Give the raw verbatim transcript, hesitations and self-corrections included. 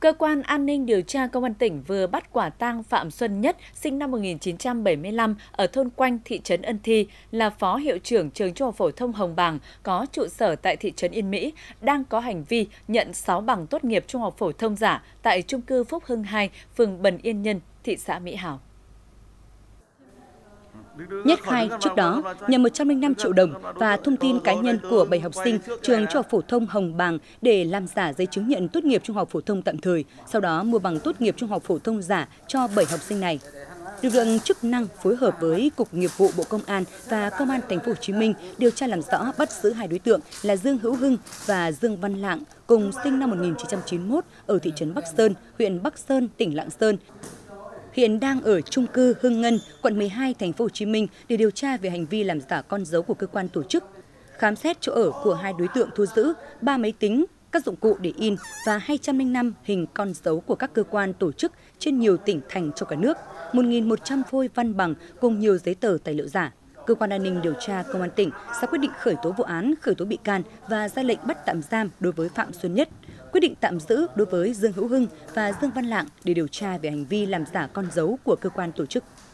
Cơ quan An ninh điều tra Công an tỉnh vừa bắt quả tang Phạm Xuân Nhất, sinh năm một nghìn chín trăm bảy mươi lăm, ở thôn Quanh, thị trấn Ân Thi, là phó hiệu trưởng trường Trung học phổ thông Hồng Bàng, có trụ sở tại thị trấn Yên Mỹ, đang có hành vi nhận sáu bằng tốt nghiệp trung học phổ thông giả tại chung cư Phúc Hưng hai, phường Bần Yên Nhân, thị xã Mỹ Hào. Nhất khai trước đó nhận một trăm lẻ năm triệu đồng và thông tin cá nhân của bảy học sinh trường Trung học phổ thông Hồng Bàng để làm giả giấy chứng nhận tốt nghiệp trung học phổ thông tạm thời, sau đó mua bằng tốt nghiệp trung học phổ thông giả cho bảy học sinh này. Lực lượng chức năng phối hợp với Cục Nghiệp vụ Bộ Công an và Công an Thành phố Hồ Chí Minh điều tra làm rõ, bắt giữ hai đối tượng là Dương Hữu Hưng và Dương Văn Lạng, cùng sinh năm một nghìn chín trăm chín mươi mốt ở thị trấn Bắc Sơn, huyện Bắc Sơn, tỉnh Lạng Sơn. Hiện đang ở chung cư Hưng Ngân, quận mười hai, Thành phố Hồ Chí Minh để điều tra về hành vi làm giả con dấu của cơ quan tổ chức. Khám xét chỗ ở của hai đối tượng thu giữ ba máy tính, các dụng cụ để in và hai trăm lẻ năm hình con dấu của các cơ quan tổ chức trên nhiều tỉnh thành trong cả nước, một nghìn một trăm phôi văn bằng cùng nhiều giấy tờ tài liệu giả. Cơ quan An ninh điều tra Công an tỉnh ra quyết định khởi tố vụ án, khởi tố bị can và ra lệnh bắt tạm giam đối với Phạm Xuân Nhất, quyết định tạm giữ đối với Dương Hữu Hưng và Dương Văn Lạng để điều tra về hành vi làm giả con dấu của cơ quan tổ chức.